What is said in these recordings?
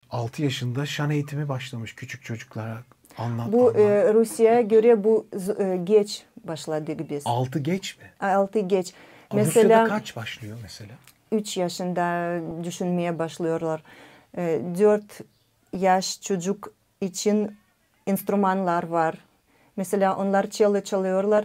6 yaşında şan eğitimi başlamış küçük çocuklara. Bu Rusya'ya göre bu geç başladık biz. 6 geç mi? 6 geç. Mesela, Rusya'da kaç başlıyor mesela? 3 yaşında düşünmeye başlıyorlar. 4 yaş çocuk için enstrümanlar var. Mesela onlar cello çalıyorlar.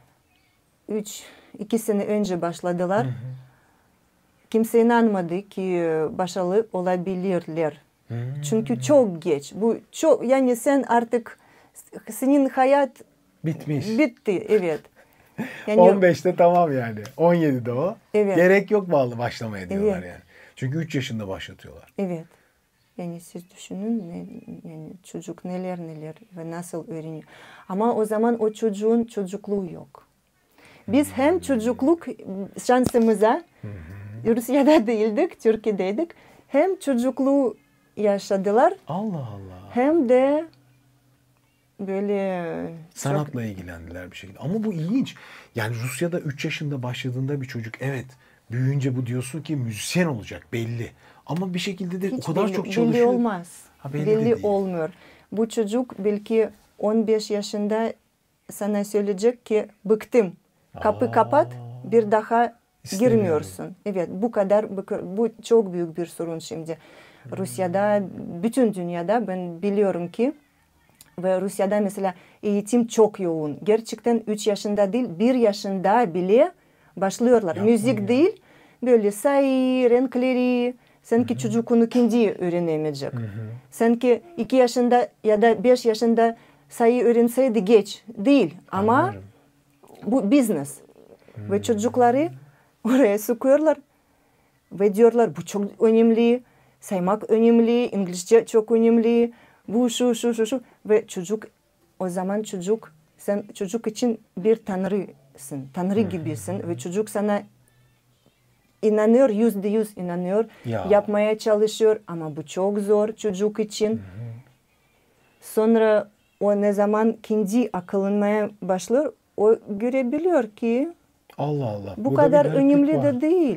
2 sene önce başladılar. Kimse inanmadı ki başarılı olabilirler. Çünkü çok geç. Bu çok, yani sen artık senin hayat bitmiş. Bitti, evet. Yani 15'te tamam yani. 17'de o. Evet. Gerek yok başlamaya diyorlar yani. Çünkü 3 yaşında başlatıyorlar. Evet. Yani siz düşünün yani çocuk neler ve nasıl öğreniyor. Ama o zaman o çocuğun çocukluğu yok. Biz hem çocukluk şansımıza Rusya'da değildik, Türkiye'deydik. Hem çocukluğu yaşadılar. Allah Allah. Hem de böyle sanatla ilgilendiler bir şekilde. Ama bu ilginç. Yani Rusya'da 3 yaşında başladığında bir çocuk büyüyünce bu diyorsun ki müzisyen olacak belli. Ama bir şekilde de hiç o kadar belli, çok çalışıyor. Belli olmaz. Belli olmuyor. Bu çocuk belki 15 yaşında sana söyleyecek ki bıktım. Kapı kapat, bir daha girmiyorsun. Evet, bu çok büyük bir sorun şimdi. Rusya'da, bütün dünyada ben biliyorum ki ve Rusya'da mesela eğitim çok yoğun. Gerçekten 3 yaşında değil, 1 yaşında bile başlıyorlar. Müzik değil, böyle sayı, renkleri, sanki çocuk onu kendi öğrenemeyecek. Sanki 2 yaşında ya da 5 yaşında sayı öğrenseydi geç. Değil ama bu business. Ve çocukları oraya sokuyorlar ve diyorlar bu çok önemli, saymak önemli, İngilizce çok önemli, bu şu. Ve o zaman sen çocuk için bir tanrısın, tanrı gibisin ve çocuk sana inanıyor, %100 inanıyor, yapmaya çalışıyor ama bu çok zor çocuk için. Sonra o ne zaman kendi akıllanmaya başlıyor, o görebiliyor ki Allah Allah. Bu kadar önemli de değil.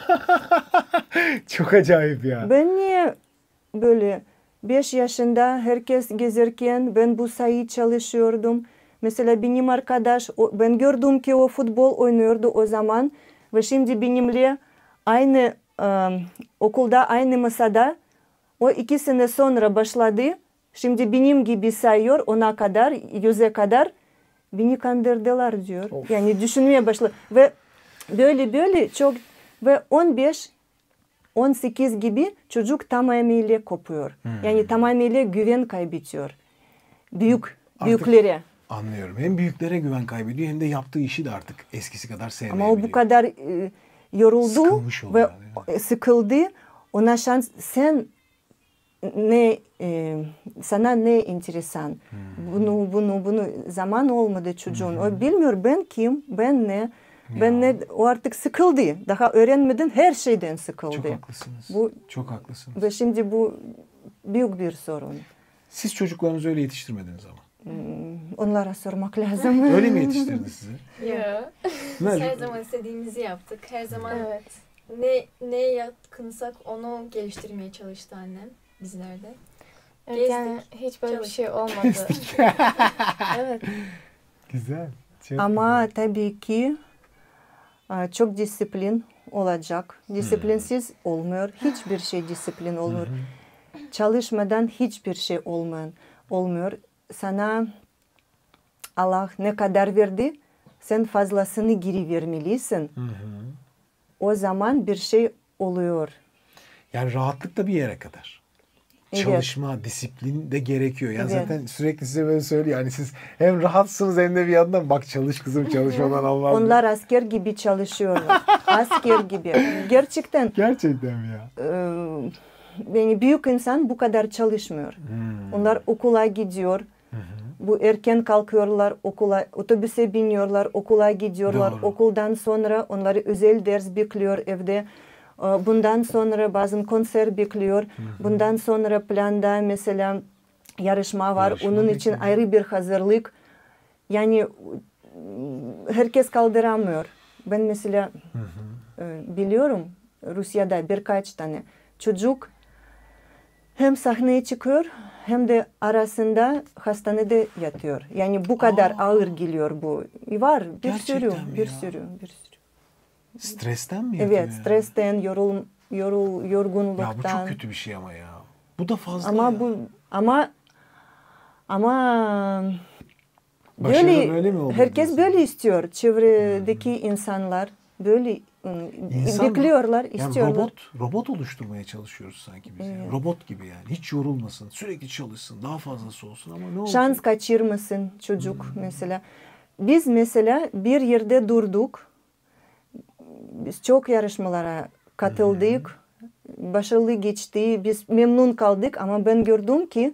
Çok acayip ya. Ben niye böyle 5 yaşında herkes gezerken ben bu sayı çalışıyordum. Mesela benim arkadaş, ben gördüm ki o futbol oynuyordu o zaman. Ve şimdi benimle aynı okulda, aynı masada o 2 sene sonra başladı. Şimdi benim gibi sayıyor 10'a kadar, 100'e kadar. Beni kandırdılar diyor. Of. Yani düşünmeye başladı. Ve böyle çok ve 15-18 gibi çocuk tamamıyla kopuyor. Yani tamamıyla güven kaybediyor. Büyüklere. Anlıyorum. Hem büyüklere güven kaybediyor hem de yaptığı işi de artık eskisi kadar sevmeyebiliyor. Ama o bu kadar yoruldu ve sıkıldı. Ona şans sana ne enteresan. Bunu zaman olmadı çocuğun. O bilmiyor ben kim, ben ne. O artık sıkıldı. Daha öğrenmeden her şeyden sıkıldı. Çok haklısınız. Çok haklısınız. Ve şimdi bu büyük bir sorun. Siz çocuklarınızı öyle yetiştirmediniz ama. Onlara sormak lazım. Öyle mi yetiştirdi sizi? Yok. Biz her zaman istediğimizi yaptık. Her zaman neye yakınsak onu geliştirmeye çalıştı annem bizlerde. Evet, yani hiç böyle bir şey olmadı. Evet. Güzel. Ama tabii ki çok disiplin olacak. Disiplinsiz olmuyor. Hiçbir şey disiplin olmuyor. Çalışmadan hiçbir şey olmuyor. Sana Allah ne kadar verdi, sen fazlasını geri vermelisin. O zaman bir şey oluyor. Yani rahatlık da bir yere kadar. Evet. Çalışma, disiplin de gerekiyor. Yani zaten sürekli size böyle söylüyor. Yani siz hem rahatsınız hem de bir yandan bak çalış kızım çalışmadan Allah'ım. Onlar asker gibi çalışıyorlar. Asker gibi. Gerçekten. Gerçekten mi ya? Yani büyük insan bu kadar çalışmıyor. Onlar okula gidiyor. Bu erken kalkıyorlar okula, otobüse biniyorlar, okula gidiyorlar. Doğru. Okuldan sonra onları özel ders bekliyor evde. Bundan sonra bazen konser bekliyor. Bundan sonra planda mesela yarışma var. Onun için ayrı bir hazırlık. Yani herkes kaldıramıyor. Ben mesela biliyorum Rusya'da birkaç tane çocuk hem sahneye çıkıyor hem de arasında hastanede yatıyor. Yani bu kadar ağır geliyor bu. Var bir sürü, Gerçekten mi bir ya? sürü, bir sürü. Stresten mi yatıyor Evet, yani? stresten, yorgunluktan. Ya bu çok kötü bir şey ama ya. Bu da fazla Ama ya. bu ama Başarı böyle, böyle mi oldu herkes diyorsun? böyle istiyor. Çevredeki insanlar böyle İnsan- bekliyorlar, Yani istiyorlar. robot oluşturmaya çalışıyoruz sanki biz. Yani. Robot gibi yani. Hiç yorulmasın, sürekli çalışsın, daha fazlası olsun ama ne olacak? Şans kaçırmasın çocuk mesela. Biz mesela bir yerde durduk. Biz çok yarışmalara katıldık. Başarılı geçti. Biz memnun kaldık ama ben gördüm ki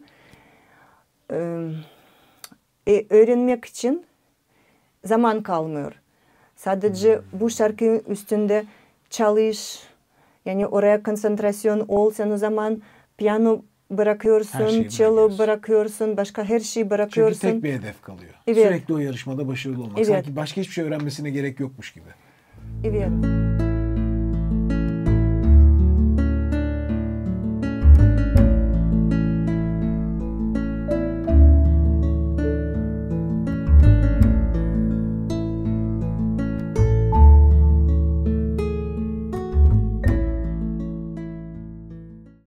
öğrenmek için zaman kalmıyor. Sadece bu şarkı üstünde çalış. Yani oraya konsantrasyon ol. Sen o zaman piyano Her bırakıyorsun, şeyi cello bırakıyorsun. bırakıyorsun, başka her şeyi bırakıyorsun. Çünkü tek bir hedef kalıyor. Evet. Sürekli o yarışmada başarılı olmak. Evet. Sanki başka hiçbir şey öğrenmesine gerek yokmuş gibi. Evet.